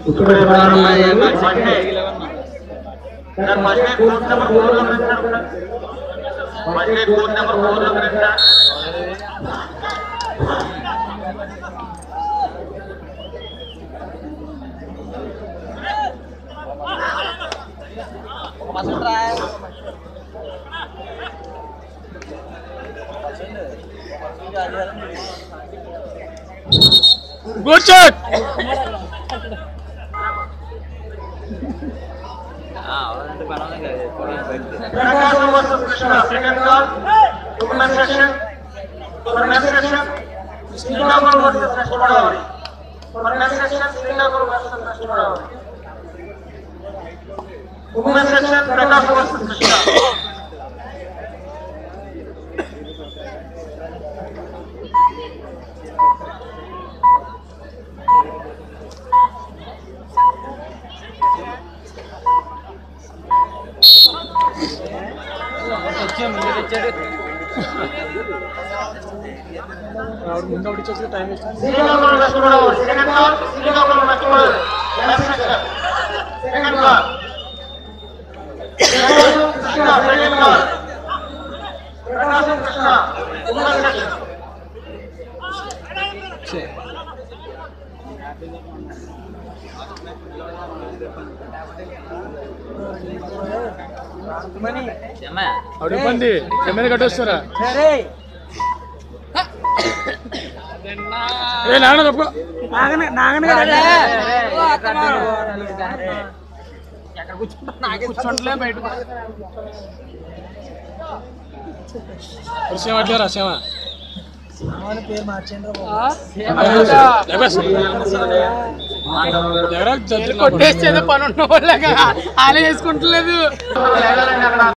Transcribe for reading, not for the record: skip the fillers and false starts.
ఇప్పుడే ప్రారంభమైంది. First booth number 4 లో పెట్టారు. ఫస్ట్ బూత్ నెంబర్ 4 లో పెట్టారు. Good shot. Second call. Women's section. Women's section. Srinagar versus West Godavari. Women's section. Srinagar versus West Godavari. Women's section. Prakash versus Krishna. Srinagar West Godavari. Second call. Srinagar West Godavari. Left section. Second call. Krishna. Second call. Prakash Krishna. Women's section. How ఇబ్బంది camera కట్టొస్తారా ఏ నాగన తప్పుకో నాగన ఎక్కడ కూర్చుంటలే బయట శ్యామ అట్లేరా శ్యామ పేరు మార్చండి కొట్టేసేదో పని ఉన్న వాళ్ళగా ఆలే చేసుకుంటలేదు.